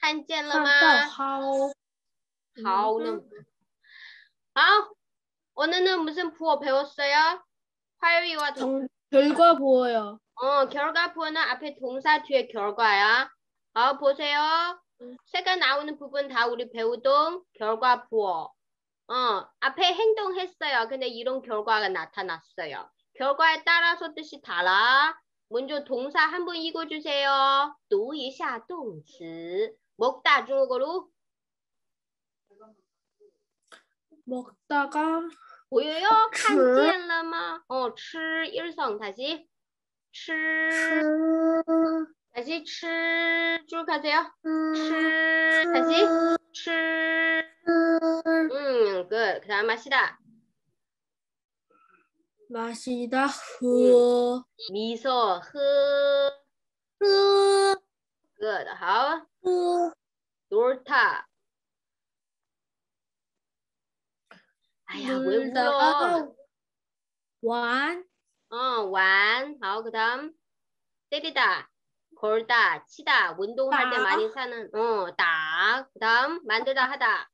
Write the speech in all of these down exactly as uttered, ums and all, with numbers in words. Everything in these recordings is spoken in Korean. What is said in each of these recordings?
看见了吗？ 看到好。 好는好, 오늘은 무슨 부호 배웠어요? 화요일과 동... 정, 결과 보여요. 어, 결과 부호는 앞에 동사 뒤에 결과야. 아, 보세요. 새가 나오는 부분 다 우리 배우던 결과 부호. 어, 앞에 행동했어요. 근데 이런 결과가 나타났어요. 결과에 따라서 뜻이 달라. 먼저 동사 한번 읽어주세요. 读一下动词. 먹다 중국어로 먹다가 보여요? 看见了吗? 어, 吃 일성 다시. 吃 다시 吃 쭉 하세요. 吃 다시 吃 음, good. 그 다음 마시다. 마시다 흐. 미소 喝 흐. good. 好. 흐. 놀다. 아야, 왜 울어? 완. 어, 완. 好, 그 다음 때리다, 걸다, 치다, 운동할 때 다. 많이 사는 어, 딱. 그 다음 만들다 하다.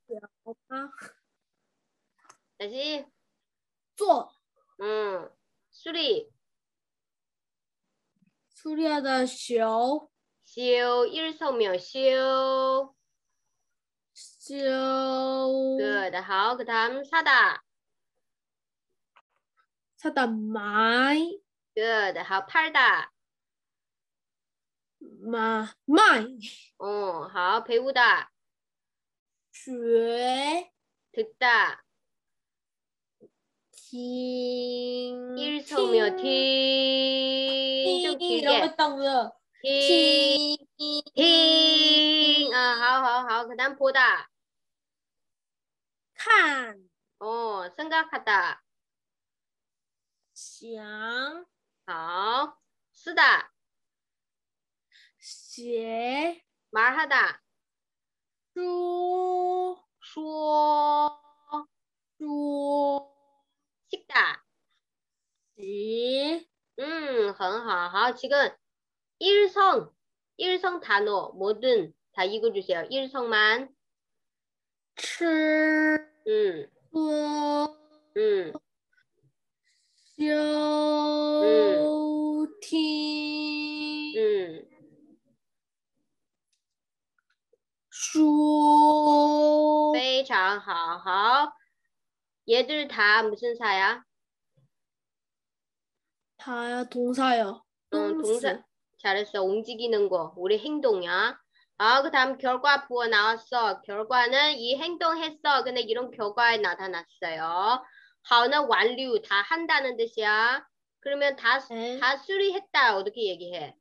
다시 做. 음, 수리, 수리하다 쇼. 修 일성명 修 쇼. good. 好, 그 다음 사다. 사다 마이. good. 好, 팔다. 마 마이. 어, 好, 배우다. 学 듣다. 听 일성명听 좀 길게. 있다고요. 听 听 아, 好好好. 그 다음 보다. 看 어, 생각하다. 想好, 쓰다. 写 말하다. 说说说 식다. 写 음, 很好. 好, 지금 일성, 일성 단어 뭐든 다 읽어주세요. 일성만. 吃 음, 喝 음, 收 음, 听 음. 说非常好. 好. 얘들 다 무슨 사야? 다야 동사요. 응, 동사. 동사. 잘했어. 움직이는 거. 우리 행동이야. 아, 그 다음 결과 부어 나왔어. 결과는 이 행동했어. 근데 이런 결과에 나타났어요. 하우는 완료. 다 한다는 뜻이야. 그러면 다, 네. 다 수리했다. 어떻게 얘기해?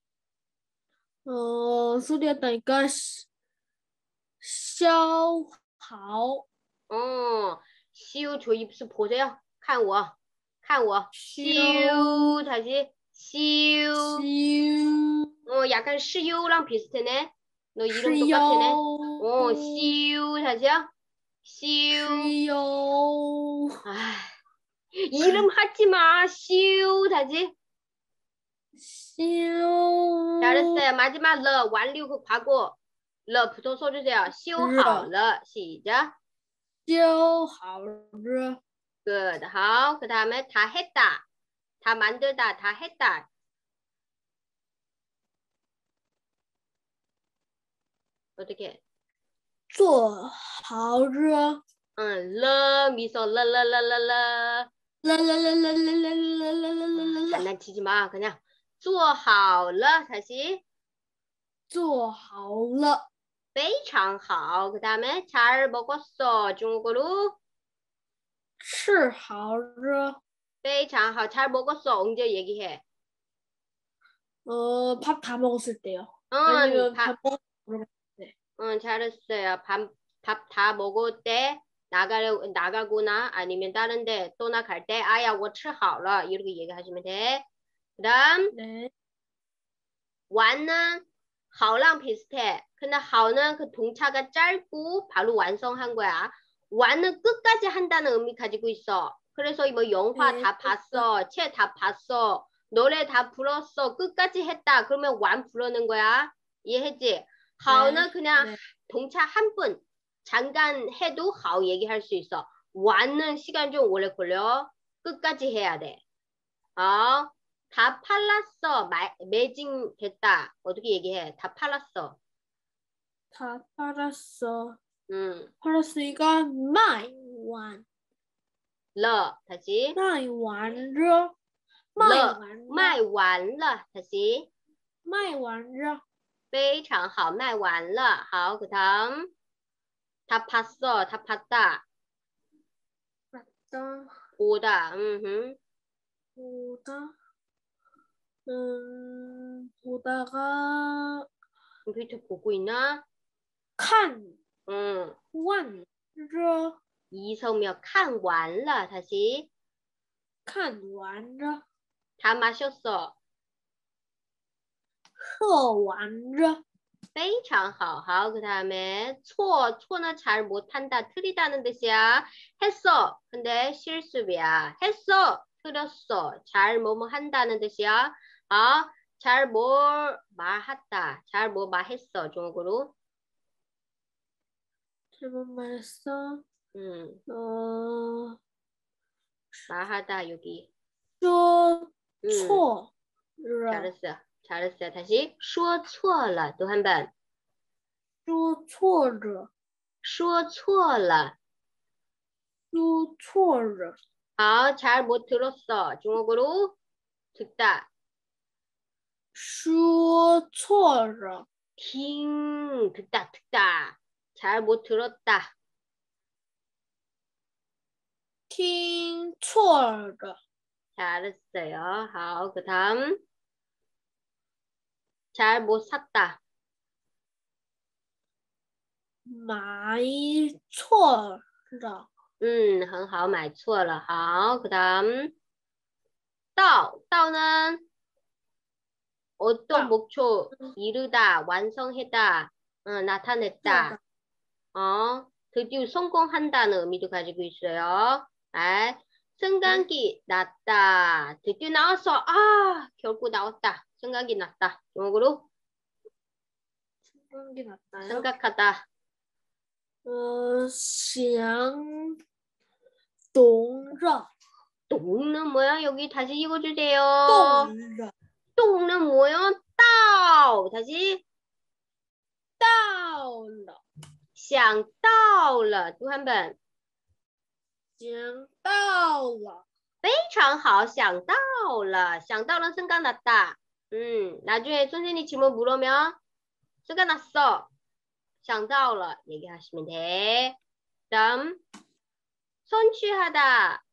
어, 수리했다니까 消好 어, 시우 조입수 보세요. 看我,看我. 修 시우 다시 시우. 修 어, 약간 시우랑 비슷하네. 너 이름 是 똑같네. 优 어, 시우 다시요. 시우. 是优 아, 이름 하지 마. 시우 다시. 修 잘했어요. 마지막 러 완료 그 과거. 러 붙어 써주세요. 시우하러 시작. 修好了 good. 好. 그 다음에 다 했다. 다 만들다. 다 했다. 어떻게? 做好了 응, 러 미소 러러러러러. 라라라라라라라라라라 장난치지 마. 그냥 做好了 다시. 做好了非常好. 그 다음에 잘 먹었어. 중국어로 吃好了非常好. 잘 먹었어. 언제 얘기해? 어, 밥 다 먹었을 때요. 응, 아니면 밥, 밥 먹 응, 잘했어요. 밥, 밥 다 먹을 때 나가려, 나가거나 아니면 다른 데 또 나갈 때 아야, 我吃好了 이렇게 얘기하시면 돼. 그 다음 네. 완은 好랑 비슷해. 근데 好는 그 동차가 짧고 바로 완성한 거야. 완은 끝까지 한다는 의미 가지고 있어. 그래서 뭐 영화 네. 다 봤어. 책 다 봤어. 노래 다 불었어. 끝까지 했다. 그러면 완 부르는 거야. 이해했지? 하오는 그냥 네. 동차 한 분 잠깐 해도 하오 얘기할 수 있어. 완은 시간 좀 오래 걸려. 끝까지 해야 돼. 어, 다 팔랐어. 마, 매진 됐다. 어떻게 얘기해? 다 팔랐어. 다 팔았어. 음, 팔았으니까 卖完 러 다시. 卖完了 러 卖完了卖完了 다시. 卖完了非常好卖完了 好, 그 다음 다 봤어. 다 봤다. 맞다. 보다. 음흠. 보다 음 보다가 컴퓨터 보고 있나? 看 응. 完了 이성명 看完了 다시. 看完了 다 마셨어. 喝完了非常好. 好, 그 다음에 초, 초는 잘 못한다, 틀리다는 뜻이야. 했어. 근데 실수야. 했어. 틀렸어. 잘 뭐뭐 한다는 뜻이야. 아, 잘 뭘 말했다. 잘 뭐 말했어. 중국어로. 잘못 말했어. 음, 어, 말하다 여기. 说 음, 错了 잘했어. 잘했어. 다시 说错了. 또 한 번. 说错了说错了. 说错了 아, 잘 못 들었어. 중국어로 듣다. 说错了 팅, 듣다, 듣다. 잘 못 들었다. 听错了 잘했어요. 好, 그 다음. 잘 못 샀다. 买错了 음, 很好, 买错了. 好, 그 다음. 到, 到는 어떤 딱. 목표 이루다, 완성했다, 어, 나타냈다. 어, 드디어 성공한다는 의미도 가지고 있어요. 아, 승강기 났다. 드디어 나왔어. 아, 결국 나왔다. 승강기 났다. 영어로 생각이 났나요? 생각하다. 어, 想懂了 똥은 뭐야? 여기 다시 읽어주세요. 动了 똥은 뭐야? 따오. 다시 到了想到了. 또 한 번. 想到了非常好, 想到了. 想到了 생각났다. 음, 나중에 선생님 질문 물으면 생각났어. 想到了 얘기하시면 돼. 다음 성취하다.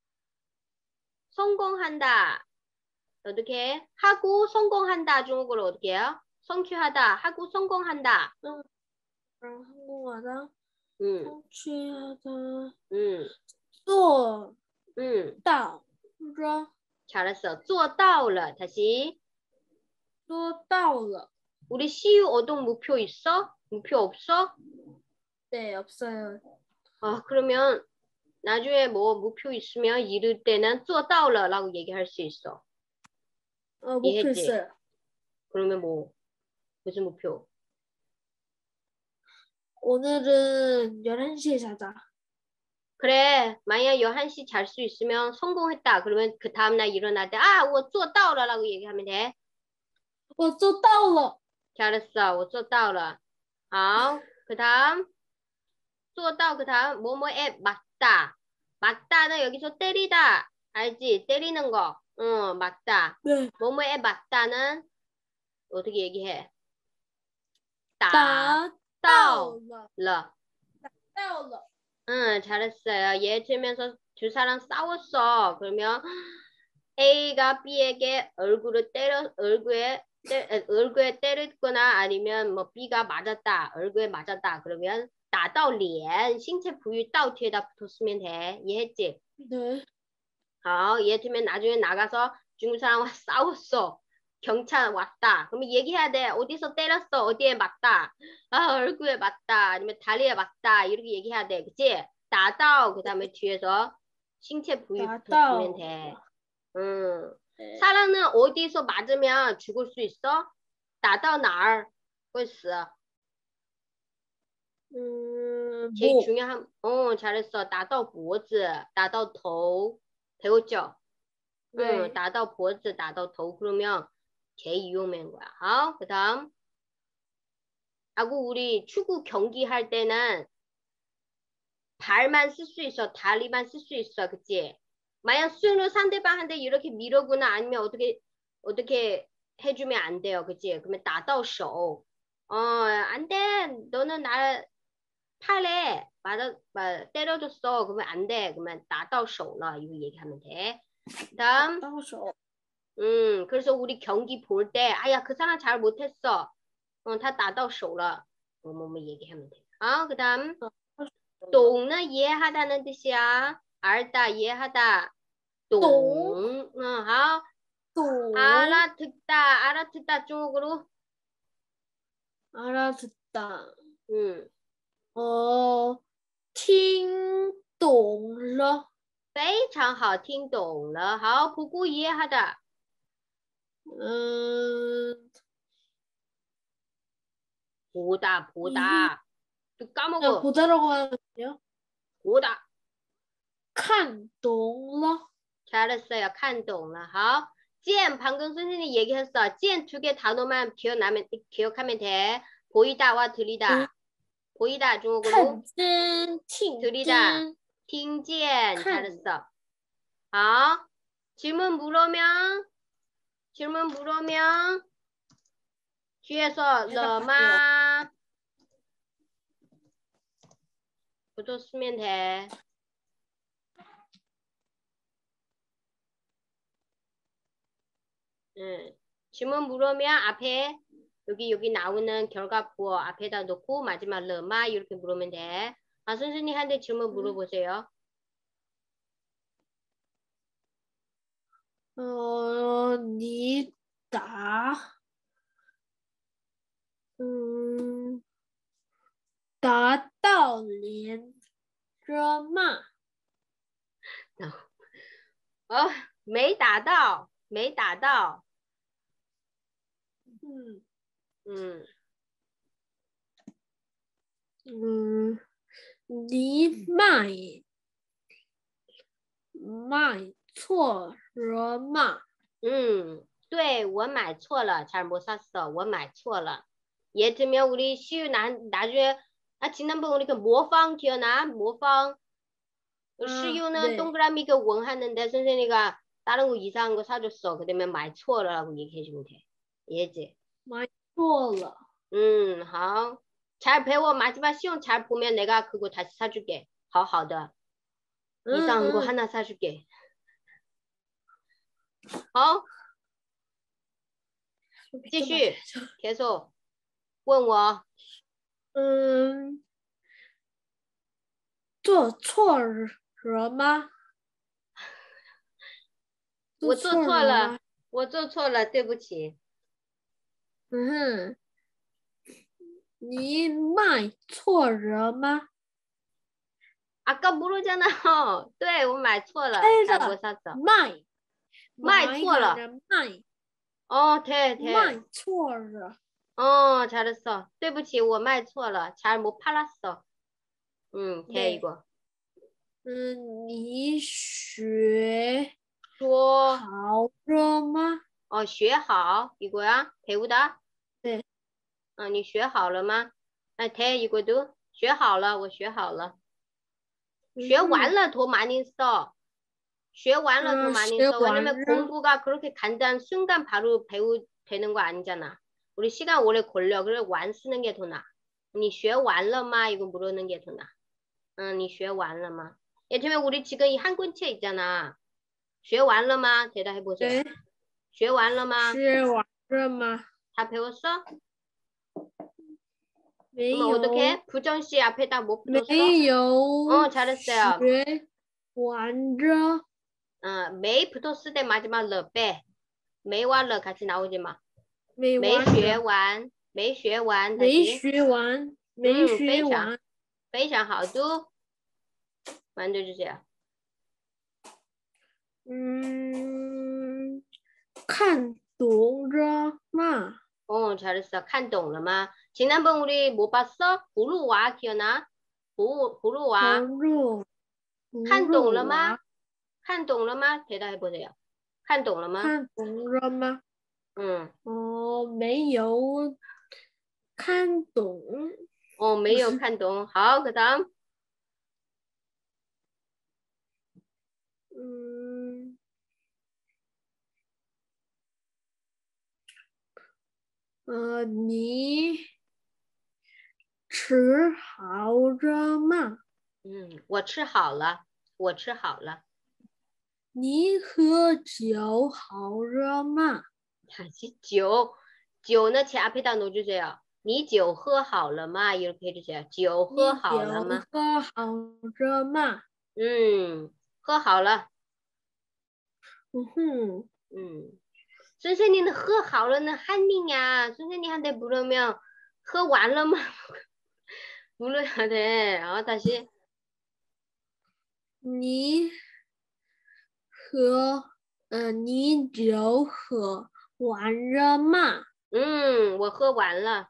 성공한다. 어떻게? 하고 성공한다. 중국어로 어떻게 해요? 성취하다. 하고 성공한다. 성공하다 음, 성취하다 음, 做 음. 到了 잘했어. 做到了. 다시. 做到了 우리 시우 어동 목표 있어? 목표 없어? 네 없어요. 아, 그러면 나중에 뭐 목표 있으면 이룰 때는 做到了 라고 얘기할 수 있어. 어, 목표 이해했지? 있어요. 그러면 뭐 무슨 목표? 오늘은 열한 시에 자자. 그래, 만약 열한 시 잘 수 있으면 성공했다. 그러면 그 다음날 일어날 때 아, 我做到了 라고 얘기하면 돼. 我做到了 잘했어. 我做到了. 아, 그 다음 做到 그 다음 뭐뭐에 맞다. 맞다는 여기서 때리다. 알지? 때리는 거. 응, 맞다. 네. 뭐뭐에 맞다는 어떻게 얘기해? 打打到了了. 到了 응, 잘했어요. 얘 들면서 두 사람 싸웠어. 그러면 A가 B에게 얼굴을 때려, 얼굴에, 때, 얼굴에 때렸거나 아니면 뭐 B가 맞았다. 얼굴에 맞았다. 그러면 打到脸, 신체 부위 到 뒤에다 붙었으면 돼. 이해했지? 네. 어, 얘 들면 나중에 나가서 중국 사람과 싸웠어. 경찰 왔다. 그러면 얘기해야 돼. 어디서 때렸어? 어디에 맞다. 아, 얼굴에 맞다. 아니면 다리에 맞다. 이렇게 얘기해야 돼. 그치? 나다오. 그 다음에 뒤에서 신체 부위 붙었으면 돼. 음. 네. 사람은 어디서 맞으면 죽을 수 있어? 나다오 날. 벌써. 음, 제일 목. 중요한, 어, 잘했어. 打到脖子, 打到头. 배웠죠? 네. 응, 打到脖子, 打到头. 그러면 제일 유용한 거야. 아, 그 다음. 하고 우리 축구 경기할 때는 발만 쓸 수 있어. 다리만 쓸 수 있어. 그치? 만약 수로 상대방한테 이렇게 밀어구나 아니면 어떻게, 어떻게 해주면 안 돼요. 그치? 그러면 打到手. 어, 안 돼. 너는 나 팔에 맞아, 맞, 때려줬어. 그러면 안 돼. 그러면 打到手了. 이거 얘기하면 돼. 그 다음, 到手. 음, 그래서 우리 경기 볼 때, 아야, 그 사람 잘 못했어. 어, 다 打到手了. 뭐, 뭐, 뭐 얘기하면 돼. 아, 그 다음, 懂는 이해하다는 뜻이야. 알다, 이해하다. 懂. 동. 응, 아, 동. 알아듣다, 알아듣다 중국어로. 알아듣다. 음, 哦，听懂了。 非常好，听懂了. 好, 보고 이해하다. 嗯， 보다, 一 보다. 또 나 까먹어. 보다라고 하는데요. 보다. 看懂了。 잘했어요. 看懂了. 好. 见 방금 선생님이 얘기했어. 见 두 개 단어만 기억나면 기억하면 돼. 보이다와 들리다. 음. 보이다 看 중국어로 见，听 들리다. 见， 听见看 잘했어. 好. 질문 물으면 질문 물으면 뒤에서 대답할게요. 러마 붙었으면 돼. 응. 질문 물으면 앞에 여기 여기 나오는 결과 부어 앞에다 놓고 마지막 러마 이렇게 물으면 돼. 아, 선생님한테 질문 물어보세요. 어, 你打，嗯，打到连着骂。 어, 没打到,没打到. 嗯 음, 嗯，你买买错了吗？ 음, 对,我买错了. 잘 못 샀어. 我买错了. 예를 들면 우리 시우 나, 나중에 아, 지난번 우리 그 모방 기억나? 모방 아, 시우는 네. 동그라미 그 원하는데 선생님이가 다른 거 이상한 거 사줬어. 그러면 买错了라고 얘기해주면 돼. 예지? 买错了。 음, 好. 잘 배워. 마지막 시험 잘 보면 내가 그거 다시 사줄게. 好好的. 嗯 이상한 거 嗯， 하나 사줄게. 어? 继续. 계속. 问我. 嗯，做错了吗？ 我做错了. 吗？ 我做错了,对不起. 嗯哼，你买错了吗？ 아까 모르잖아. 对,我买错了. 对 잘 的， 못 샀어. 卖卖买错了. 的卖 어, 돼, 돼. 卖错了。 어, 잘했어. 对不起,我卖错了. 잘 못 팔았어. 응, 돼, 네. 이거. 嗯，你学 줘. 好了吗？ 어, 学好. 이거야? 배우다? 네. 어, 你学好了吗? 아, 돼, 이거도. 学好了,我学好了. 学完了더 많이 써. 学完了더 아, 많이 써. 왜냐면 공부가 그렇게 간단 순간 바로 배우 되는 거 아니잖아. 우리 시간 오래 걸려. 그래 완 쓰는 게 더 나아. 你学完了吗? 이거 물어는 게 더 나아. 응, 你学完了吗? 예를 들면 우리 지금 이 한 권째 있잖아. 学完了吗? 대답해 보세요. 네. 学完了吗? 学完了吗？ 다 배웠어? 没 그러면 有， 어떻게? 부정시 앞에다 뭐 붙었어? 没有 어, 잘했어요. 学完了， 어, 메이 붙었을 때 마지막 러 빼. 메이와 러 같이 나오지 마. 没没完了， 学完,没学完, 没 다시. 学完，没 음, 学非常, 完。 非常好. 또 만들어주세요. 嗯，看懂了吗？ 어, 잘했어. 看懂了吗? 지난번 우리 뭐 봤어? 보루와 기억나? 보, 보루와. 投入不看懂了入吗娃看懂了吗 대답해보세요. 看懂了吗看懂了吗？ 응. 哦，没有看懂。 어, 没有看懂. 好, 그 다음. 嗯，呃，你吃好了吗？ 음, 我吃好了.我吃好了. 你喝酒好了吗？ 다시 酒. 酒는 제 앞에다 넣어주세요. 你酒喝好了吗? 이렇게 해주세요. 酒喝你好了吗? 酒喝好了吗？ 음, 喝好了. 嗯哼， 음. 선생님은 喝好了는 한민이야. 선생님한테 물으면 喝完了吗? 물어야 돼. 어, 다시. 你喝，呃，你酒喝完了吗？ 음, 我喝完了.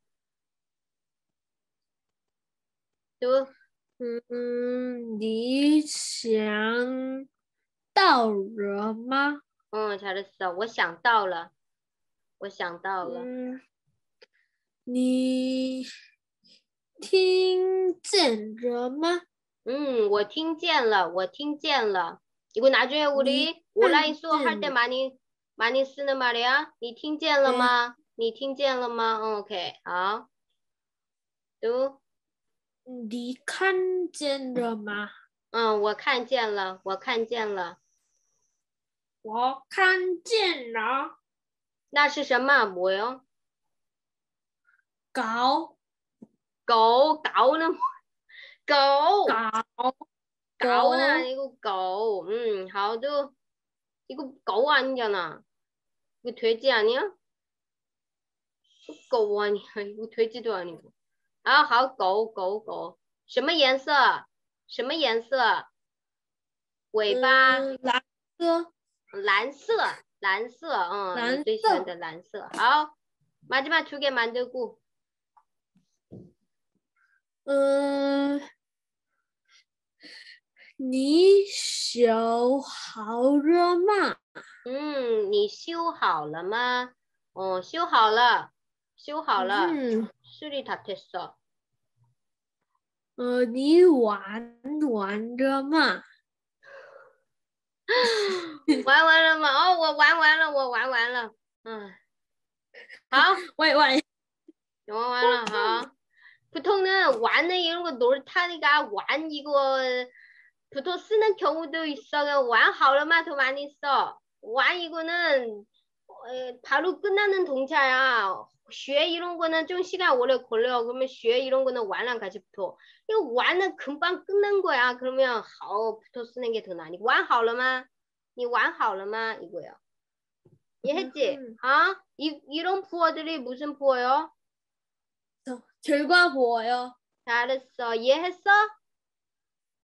또, 嗯，你想到了吗？ 어, 잘했어. 我想到了.我想到了. 嗯，你听见了吗？ 음, 我听见了. 我听见了. 이거 나중에 우리 온라인 수업 할 때 많이 많이 쓰는 말이야. 你听见了吗?你听见了吗? 어, 오케이. 好. 또, 你看见了吗？ 어, 我看见了.我看见了. 我看见了。 那是什么? 뭐요? 狗狗, 가오는 고. 狗 가오는 狗 아니고 고. 음, 好도 이거 고 아니잖아. 이거 돼지 아니야? 고 아니야. 이거 돼지도 아니고. 아, 好, 고, 고, 고. 什么颜色?什么颜色?尾巴嗯，蓝色蓝色蓝色 어, 蓝你最喜欢色的蓝色. 好, 마지막 두 개 만들고. 嗯，你修好了吗？ 음, 你修好了吗? 어, 修好了修好了嗯， 수리 다 됐어. 呃，你玩完了吗？ 玩完了吗? 어, 我玩完了我玩完了. 음. 好喂喂， 玩完了 好. 보통은 완은 이런 거 놀타니까 완 이거 보통 쓰는 경우도 있어. 완 하려면 더 많이 써. 완 이거는 어, 바로 끝나는 동사야. 学 이런 거는 좀 시간 오래 걸려. 그러면 学 이런 거는 완랑 같이 붙어. 이거 완은 금방 끝난 거야. 그러면 好 붙어 쓰는 게 더 나아. 完好了吗?你完好了吗? 이거야. 이해했지? 음. 어? 이, 이런 부어들이 무슨 부어요? 결과 보여요. 잘했어. 이해했어?